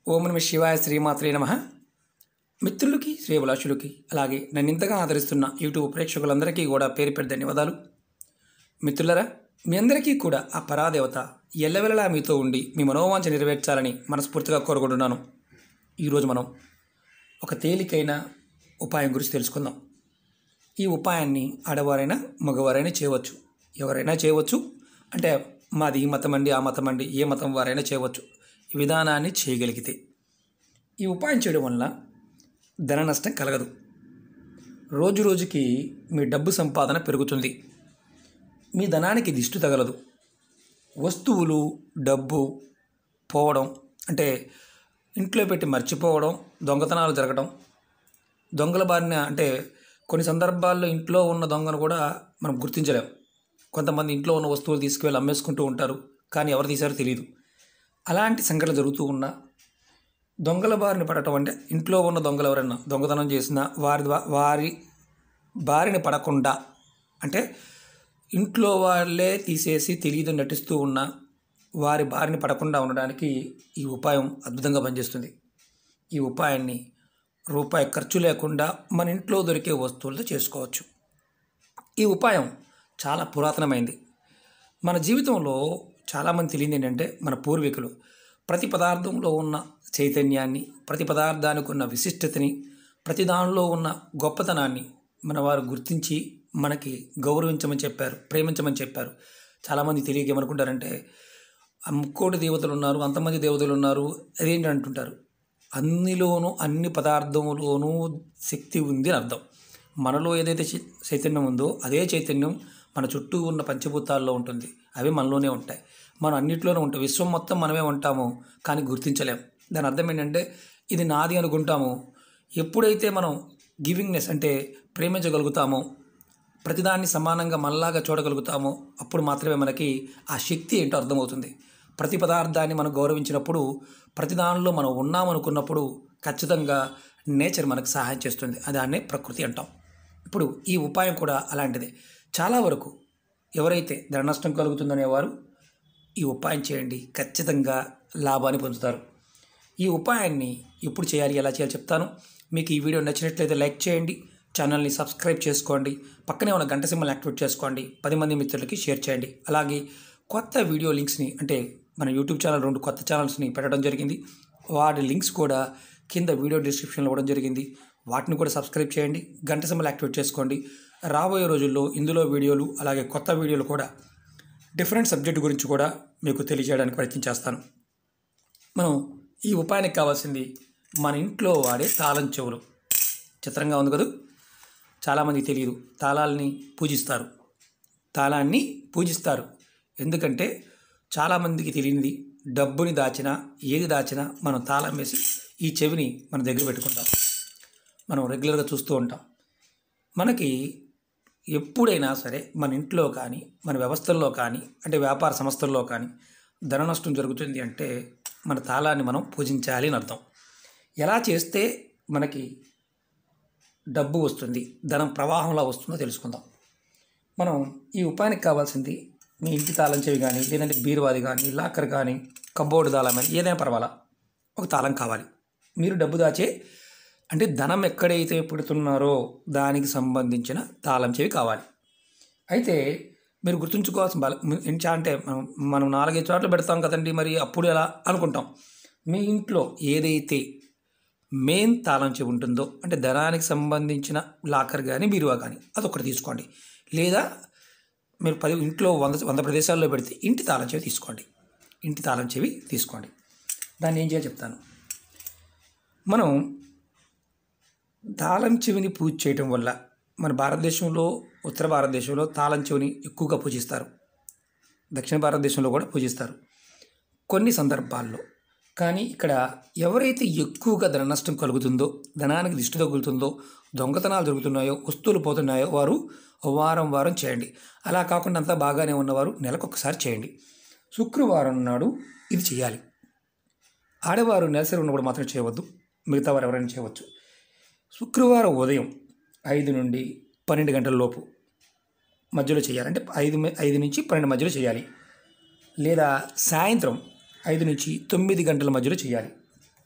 ఓం నమ శివాయ శ్రీమాత్రే నమః. మిత్రులకి శ్రేయభిలాషులకి అలాగే నన్ను ఇంతగా ఆదరిస్తున్న యూట్యూబ్ ప్రేక్షకులందరికీ కూడా పేరు పేరు ధన్యవాదాలు. మిత్రులరా, మీ అందరికీ కూడా ఆ పరాదేవత ఎల్లవెల్లలా మీతో ఉండి మీ మనోవాంఛ నెరవేర్చాలని మనస్ఫూర్తిగా కోరుకుంటున్నాను. ఈరోజు మనం ఒక తేలికైన ఉపాయం గురించి తెలుసుకుందాం. ఈ ఉపాయాన్ని ఆడవారైనా మగవారైనా చేయవచ్చు, ఎవరైనా చేయవచ్చు. అంటే మాది ఈ మతం అండి, ఆ మతం అండి, ఏ మతం వారైనా చేయవచ్చు. ఈ విధానాన్ని చేయగలిగితే ఈ ఉపాయం చేయడం వల్ల ధన నష్టం కలగదు. రోజు రోజుకి మీ డబ్బు సంపాదన పెరుగుతుంది. మీ ధనానికి దిష్టి తగలదు. వస్తువులు, డబ్బు పోవడం, అంటే ఇంట్లో పెట్టి మర్చిపోవడం, దొంగతనాలు జరగడం, దొంగల బారిన, అంటే కొన్ని సందర్భాల్లో ఇంట్లో ఉన్న దొంగను కూడా మనం గుర్తించలేం. కొంతమంది ఇంట్లో ఉన్న వస్తువులు తీసుకువెళ్ళి అమ్మేసుకుంటూ ఉంటారు, కానీ ఎవరు తీశారో తెలియదు. అలాంటి సంఘటనలు జరుగుతూ ఉన్న దొంగల బారిన పడటం, అంటే ఇంట్లో ఉన్న దొంగలు ఎవరైనా దొంగతనం చేసినా వారి బారిన పడకుండా, అంటే ఇంట్లో వాళ్ళే తీసేసి తెలియదు నటిస్తూ ఉన్న వారి బారిన పడకుండా ఉండడానికి ఈ ఉపాయం అద్భుతంగా పనిచేస్తుంది. ఈ ఉపాయాన్ని రూపాయి ఖర్చు లేకుండా మన ఇంట్లో దొరికే వస్తువులతో చేసుకోవచ్చు. ఈ ఉపాయం చాలా పురాతనమైంది. మన జీవితంలో చాలామంది తెలియదు ఏంటంటే, మన పూర్వీకులు ప్రతి పదార్థంలో ఉన్న చైతన్యాన్ని, ప్రతి పదార్థానికి ఉన్న విశిష్టతని, ప్రతి దానిలో ఉన్న గొప్పతనాన్ని మన వారు గుర్తించి మనకి గౌరవించమని చెప్పారు, ప్రేమించమని చెప్పారు. చాలామంది తెలియక ఏమనుకుంటారంటే, ముక్కోటి దేవతలు ఉన్నారు, అంతమంది దేవతలు ఉన్నారు, అదేంటి అంటుంటారు. అన్నిలోనూ, అన్ని పదార్థంలోనూ శక్తి ఉంది అని అర్థం. మనలో ఏదైతే చైతన్యం ఉందో అదే చైతన్యం మన చుట్టూ ఉన్న పంచభూతాల్లో ఉంటుంది. అవి మనలోనే ఉంటాయి. మనం అన్నింటిలోనే ఉంటాం. విశ్వం మొత్తం మనమే ఉంటాము, కానీ గుర్తించలేం. దాని అర్థం ఏంటంటే, ఇది నాది అనుకుంటాము. ఎప్పుడైతే మనం గివింగ్నెస్, అంటే ప్రేమించగలుగుతామో, ప్రతిదాన్ని సమానంగా మనలాగా చూడగలుగుతామో, అప్పుడు మాత్రమే మనకి ఆ శక్తి ఏంటో అర్థమవుతుంది. ప్రతి పదార్థాన్ని మనం గౌరవించినప్పుడు, ప్రతి దానిలో మనం ఉన్నామనుకున్నప్పుడు ఖచ్చితంగా నేచర్ మనకు సహాయం చేస్తుంది. దాన్నే ప్రకృతి అంటాం. ఇప్పుడు ఈ ఉపాయం కూడా అలాంటిదే. చాలా వరకు ఎవరైతే ధన నష్టం కలుగుతుందనేవారు ఈ ఉపాయం చేయండి, ఖచ్చితంగా లాభాన్ని పొందుతారు. ఈ ఉపాయాన్ని ఎప్పుడు చేయాలి, ఎలా చేయాలి చెప్తాను. మీకు ఈ వీడియో నచ్చినట్లయితే లైక్ చేయండి, ఛానల్ని సబ్స్క్రైబ్ చేసుకోండి, పక్కనే ఉన్న గంట సింబల్ యాక్టివేట్ చేసుకోండి, 10 మంది మిత్రులకి షేర్ చేయండి. అలాగే కొత్త వీడియో లింక్స్ని, అంటే మన యూట్యూబ్ ఛానల్ 2 కొత్త ఛానల్స్ని పెట్టడం జరిగింది. వాటి లింక్స్ కూడా కింద వీడియో డిస్క్రిప్షన్లో ఇవ్వడం జరిగింది. వాటిని కూడా సబ్స్క్రైబ్ చేయండి, గంట సింబల్ యాక్టివేట్ చేసుకోండి. రాబోయే రోజుల్లో ఇందులో వీడియోలు, అలాగే కొత్త వీడియోలు కూడా డిఫరెంట్ సబ్జెక్ట్ గురించి కూడా మీకు తెలియజేయడానికి ప్రయత్నం చేస్తాను. మనం ఈ ఉపాయానికి కావాల్సింది మన ఇంట్లో వాడే తాళం చెవులు. చిత్రంగా ఉంది కదా. చాలామంది తెలియదు, తాళాలని పూజిస్తారు, తాళాన్ని పూజిస్తారు. ఎందుకంటే చాలామందికి తెలియనిది, డబ్బుని దాచినా, ఏది దాచినా మనం తాళం వేసి ఈ చెవిని మన దగ్గర పెట్టుకుంటాం. మనం రెగ్యులర్గా చూస్తూ ఉంటాం. మనకి ఎప్పుడైనా సరే మన ఇంట్లో కానీ, మన వ్యవస్థల్లో కానీ, అంటే వ్యాపార సంస్థల్లో కానీ ధన నష్టం జరుగుతుంది అంటే మన తాళాన్ని మనం పూజించాలి అని అర్థం. ఎలా చేస్తే మనకి డబ్బు వస్తుంది, ధనం ప్రవాహంలా వస్తుందో తెలుసుకుందాం. మనం ఈ ఉపాయానికి కావాల్సింది మీ ఇంటి తాళం చెవి కానీ, లేదంటే బీరువాది కానీ, లాకర్ కానీ, కబోర్డు తాళం కానీ, ఏదైనా పర్వాలా, ఒక తాళం కావాలి. మీరు డబ్బు దాచే, అంటే ధనం ఎక్కడైతే పెడుతున్నారో దానికి సంబంధించిన తాళం చెవి కావాలి. అయితే మీరు గుర్తుంచుకోవాల్సిన అంటే మనం 4-5 చోట్ల పెడతాం కదండి, మరి అప్పుడు ఎలా అనుకుంటాం. మీ ఇంట్లో ఏదైతే మెయిన్ తాళం చెవి ఉంటుందో, అంటే ధనానికి సంబంధించిన లాకర్ కానీ, బీరువా కానీ, అదొకటి తీసుకోండి. లేదా మీరు ఇంట్లో 100 ప్రదేశాల్లో పెడితే ఇంటి తాళం చెవి తీసుకోండి. ఇంటి తాళం చెవి తీసుకోండి. దాన్ని ఏం చేయాలో చెప్తాను. మనం తాళం చెవిని పూజ చేయటం వల్ల, మన భారతదేశంలో, ఉత్తర భారతదేశంలో తాళం చెవిని ఎక్కువగా పూజిస్తారు. దక్షిణ భారతదేశంలో కూడా పూజిస్తారు కొన్ని సందర్భాల్లో. కానీ ఇక్కడ ఎవరైతే ఎక్కువగా ధన నష్టం కలుగుతుందో, ధనానికి దిష్టి తగులుతుందో, దొంగతనాలు జరుగుతున్నాయో, వస్తువులు పోతున్నాయో, వారు వారం చేయండి. అలా కాకుండా అంతా బాగానే ఉన్నవారు నెలకొకసారి చేయండి. శుక్రవారం నాడు ఇది చేయాలి. ఆడవారు నెలసరి ఉన్నప్పుడు మాత్రం చేయవద్దు, మిగతా వారు ఎవరైనా చేయవచ్చు. శుక్రవారం ఉదయం 5 నుండి 12 గంటల లోపు మధ్యలో చేయాలి. అంటే 5 నుంచి 12 మధ్యలో చేయాలి. లేదా సాయంత్రం 5 నుంచి 9 గంటల మధ్యలో చేయాలి.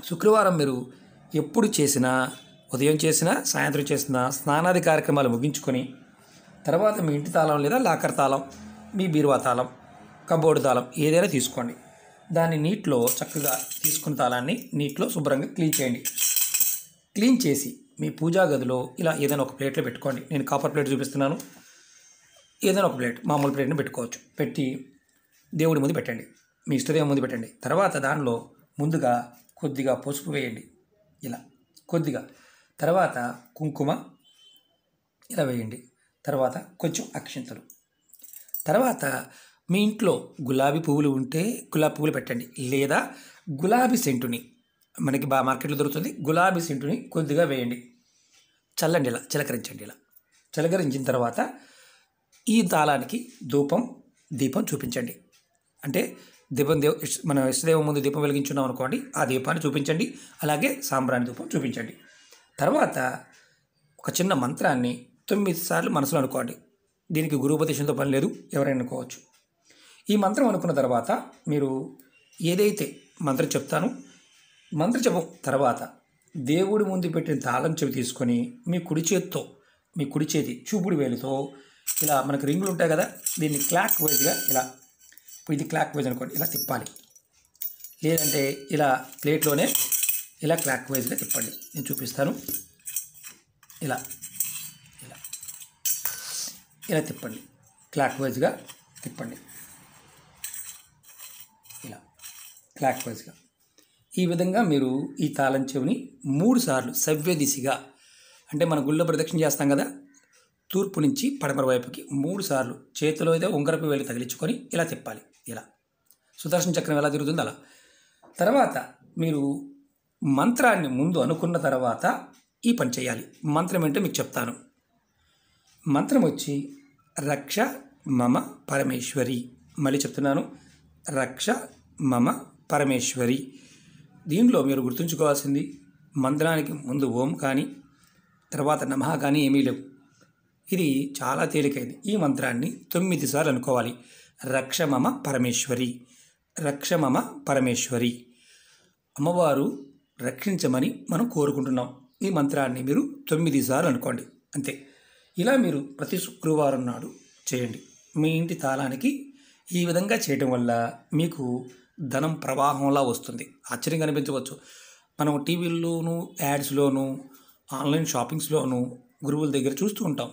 శుక్రవారం మీరు ఎప్పుడు చేసినా, ఉదయం చేసినా, సాయంత్రం చేసినా స్నానాది కార్యక్రమాలు ముగించుకొని తర్వాత మీ ఇంటి తాళం లేదా లాకర్ తాళం, మీ బీరువా తాళం, కబోర్డు తాళం ఏదైనా తీసుకోండి. దాన్ని నీటిలో చక్కగా తీసుకున్న తాళాన్ని నీటిలో శుభ్రంగా క్లీన్ చేయండి. క్లీన్ చేసి మీ పూజా గదిలో ఇలా ఏదైనా ఒక ప్లేట్లో పెట్టుకోండి. నేను కాపర్ ప్లేట్ చూపిస్తున్నాను. ఏదైనా ఒక ప్లేట్, మామూలు ప్లేట్ని పెట్టుకోవచ్చు. పెట్టి దేవుడి ముందు పెట్టండి, మీ ఇష్టదేవం ముందు పెట్టండి. తర్వాత దానిలో ముందుగా కొద్దిగా పసుపు వేయండి, ఇలా కొద్దిగా. తర్వాత కుంకుమ ఇలా వేయండి. తర్వాత కొంచెం అక్షింతలు. తర్వాత మీ ఇంట్లో గులాబీ పువ్వులు ఉంటే గులాబీ పువ్వులు పెట్టండి, లేదా గులాబీ సెంటుని మనకి మార్కెట్లో దొరుకుతుంది, గులాబీ సెంటుని కొద్దిగా వేయండి. చల్లండి, ఇలా చిలకరించండి. ఇలా చిలకరించిన తర్వాత ఈ తాళానికి ధూపం, దీపం చూపించండి. అంటే మన ఇష్టదేవం ముందు దీపం వెలిగించున్నాం అనుకోండి, ఆ దీపాన్ని చూపించండి. అలాగే సాంబ్రాణి ధూపం చూపించండి. తర్వాత ఒక చిన్న మంత్రాన్ని 9 సార్లు మనసులో అనుకోండి. దీనికి గురుపదేశంతో పని లేదు, ఎవరైనా అనుకోవచ్చు. ఈ మంత్రం అనుకున్న తర్వాత మీరు ఏదైతే మంత్రం చెప్తానో, మంత్ర జపం తర్వాత దేవుడి ముందు పెట్టిన తాళం చెవి తీసుకొని మీ కుడి చేతి చూపుడు వేలుతో ఇలా, మనకు రింగులు ఉంటాయి కదా, దీన్ని క్లాక్ వైజ్గా ఇలా, ఇది క్లాక్ వైజ్ అనుకోండి, ఇలా తిప్పాలి. లేదంటే ఇలా ప్లేట్లోనే ఇలా క్లాక్ వైజ్గా తిప్పండి. నేను చూపిస్తాను. ఇలా ఇలా ఇలా తిప్పండి, క్లాక్ వైజ్గా తిప్పండి. ఇలా క్లాక్ వైజ్గా ఈ విధంగా మీరు ఈ తాళం చెవిని 3 సార్లు సవ్య దిశగా, అంటే మన గుళ్ళో ప్రదక్షిణ చేస్తాం కదా, తూర్పు నుంచి పడమర వైపుకి 3 సార్లు చేతిలో ఏదో ఉంగరపు వేలు తగిలించుకొని ఇలా తిప్పాలి. ఇలా సుదర్శన చక్రం ఎలా తిరుగుతుందో అలా. తర్వాత మీరు మంత్రాన్ని ముందు అనుకున్న తర్వాత ఈ పని చేయాలి. మంత్రం ఏంటో మీకు చెప్తాను. మంత్రం వచ్చి రక్ష మమ పరమేశ్వరి. మళ్ళీ చెప్తున్నాను, రక్ష మమ పరమేశ్వరి. దీనిలో మీరు గుర్తుంచుకోవాల్సింది, మంత్రానికి ముందు ఓం కానీ తర్వాత నమః కానీ ఏమీ లేవు. ఇది చాలా తేలికైంది. ఈ మంత్రాన్ని 9 సార్లు అనుకోవాలి. రక్ష మమ పరమేశ్వరి, రక్ష మమ పరమేశ్వరి. అమ్మవారు రక్షించమని మనం కోరుకుంటున్నాం. ఈ మంత్రాన్ని మీరు 9 సార్లు అనుకోండి, అంతే. ఇలా మీరు ప్రతి శుక్రవారం నాడు చేయండి. మీ ఇంటి తాళానికి ఈ విధంగా చేయటం వల్ల మీకు ధనం ప్రవాహంలా వస్తుంది. ఆశ్చర్యంగా అనిపించవచ్చు. మనం టీవీల్లోనూ, యాడ్స్లోనూ, ఆన్లైన్ షాపింగ్స్లోనూ గురువుల దగ్గర చూస్తూ ఉంటాం.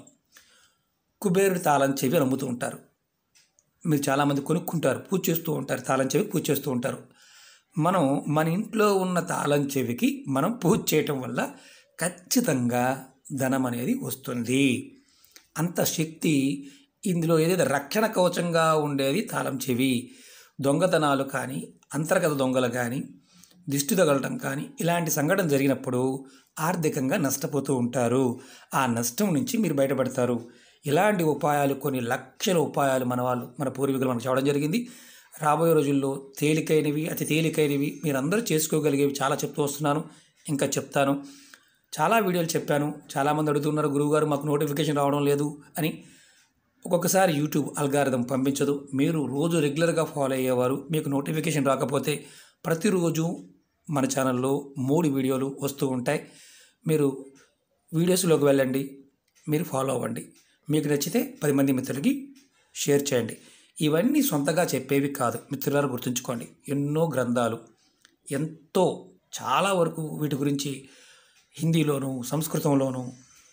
కుబేరుడి తాళం చెవి అమ్ముతూ ఉంటారు. మీరు చాలామంది కొనుక్కుంటారు, పూజ చేస్తూ ఉంటారు, తాళం చెవి పూజ చేస్తూ ఉంటారు. మనం మన ఇంట్లో ఉన్న తాళం చెవికి మనం పూజ చేయటం వల్ల ఖచ్చితంగా ధనం అనేది వస్తుంది. అంత శక్తి ఇందులో ఏదైతే రక్షణ కవచంగా ఉండేది తాళం చెవి. దొంగతనాలు కానీ, అంతర్గత దొంగలు కానీ, దిష్టి తగలటం కానీ ఇలాంటి సంఘటన జరిగినప్పుడు ఆర్థికంగా నష్టపోతూ ఉంటారు. ఆ నష్టం నుంచి మీరు బయటపడతారు. ఇలాంటి ఉపాయాలు, కొన్ని లక్షల ఉపాయాలు మన పూర్వీకులు మనకు చెప్పడం జరిగింది. రాబోయే రోజుల్లో తేలికైనవి, అతి తేలికైనవి, మీరందరూ చేసుకోగలిగేవి చాలా చెప్తూ వస్తున్నాను, ఇంకా చెప్తాను. చాలా వీడియోలు చెప్పాను. చాలామంది అడుగుతున్నారు, గురువుగారు మాకు నోటిఫికేషన్ రావడం లేదు అని. ఒక్కొక్కసారి యూట్యూబ్ అల్గారిథం పంపించదు. మీరు రోజు రెగ్యులర్గా ఫాలో అయ్యేవారు, మీకు నోటిఫికేషన్ రాకపోతే ప్రతిరోజు మన ఛానల్లో 3 వీడియోలు వస్తూ ఉంటాయి. మీరు వీడియోస్లోకి వెళ్ళండి, మీరు ఫాలో అవ్వండి. మీకు నచ్చితే 10 మంది మిత్రులకి షేర్ చేయండి. ఇవన్నీ సొంతగా చెప్పేవి కాదు మిత్రులారా, గుర్తుంచుకోండి. ఎన్నో గ్రంథాలు, ఎంతో చాలా వరకు వీటి గురించి హిందీలోను, సంస్కృతంలోను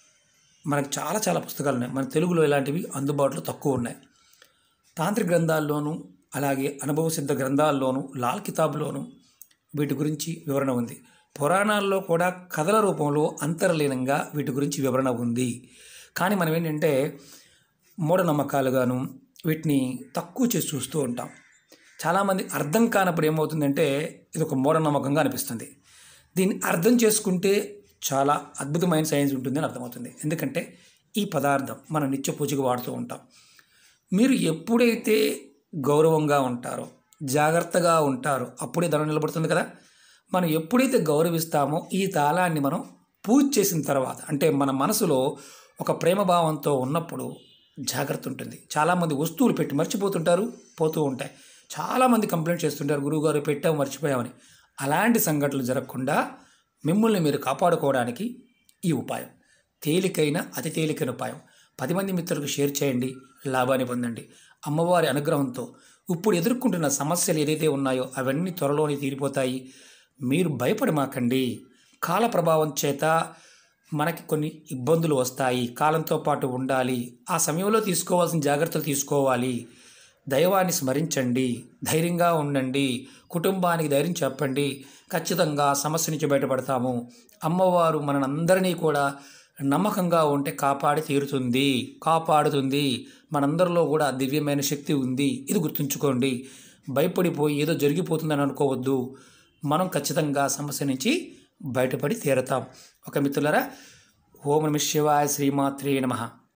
మనకు చాలా చాలా పుస్తకాలు ఉన్నాయి. మన తెలుగులో ఇలాంటివి అందుబాటులో తక్కువ ఉన్నాయి. తాంత్రిక గ్రంథాల్లోనూ, అలాగే అనుభవ సిద్ధ గ్రంథాల్లోనూ, లాల్ కితాబ్లోనూ వీటి గురించి వివరణ ఉంది. పురాణాల్లో కూడా కథల రూపంలో అంతర్లీనంగా వీటి గురించి వివరణ ఉంది. కానీ మనం ఏంటంటే మూఢనమ్మకాలుగాను వీటిని తక్కువ చేసి చూస్తూ ఉంటాం. చాలామంది అర్థం కానప్పుడు ఏమవుతుందంటే ఇది ఒక మూఢనమ్మకంగా అనిపిస్తుంది. దీన్ని అర్థం చేసుకుంటే చాలా అద్భుతమైన సైన్స్ ఉంటుందని అర్థమవుతుంది. ఎందుకంటే ఈ పదార్థం మనం నిత్య పూజకు వాడుతూ ఉంటాం. మీరు ఎప్పుడైతే గౌరవంగా ఉంటారో, జాగ్రత్తగా ఉంటారో అప్పుడే ధనం నిలబడుతుంది కదా. మనం ఎప్పుడైతే గౌరవిస్తామో ఈ తాళాన్ని మనం పూజ చేసిన తర్వాత, అంటే మన మనసులో ఒక ప్రేమభావంతో ఉన్నప్పుడు జాగ్రత్త ఉంటుంది. చాలామంది వస్తువులు పెట్టి మర్చిపోతుంటారు, పోతూ ఉంటాయి. చాలామంది కంప్లైంట్ చేస్తుంటారు, గురువుగారు పెట్టాము మర్చిపోయామని. అలాంటి సంఘటనలు జరగకుండా మిమ్మల్ని మీరు కాపాడుకోవడానికి ఈ ఉపాయం తేలికైన అతి తేలికైన ఉపాయం 10 మంది మిత్రులకు షేర్ చేయండి, లాభాన్ని పొందండి. అమ్మవారి అనుగ్రహంతో ఇప్పుడు ఎదుర్కొంటున్న సమస్యలు ఏదైతే ఉన్నాయో అవన్నీ త్వరలోనే తీరిపోతాయి. మీరు భయపడమాకండి. కాల ప్రభావం చేత మనకి కొన్ని ఇబ్బందులు వస్తాయి. కాలంతో పాటు ఉండాలి. ఆ సమయంలో తీసుకోవాల్సిన జాగ్రత్తలు తీసుకోవాలి. దైవాన్ని స్మరించండి, ధైర్యంగా ఉండండి, కుటుంబానికి ధైర్యం చెప్పండి. ఖచ్చితంగా సమస్య నుంచి బయటపడతాము. అమ్మవారు మనందరినీ కూడా నమ్మకంగా ఉంటే కాపాడుతుంది. మనందరిలో కూడా దివ్యమైన శక్తి ఉంది. ఇది గుర్తుంచుకోండి. భయపడిపోయి ఏదో జరిగిపోతుందని అనుకోవద్దు. మనం ఖచ్చితంగా సమస్య నుంచి బయటపడి తీరతాం. ఒక మిత్రులారా, ఓం నమః శివాయ, శ్రీమాత్రే నమః.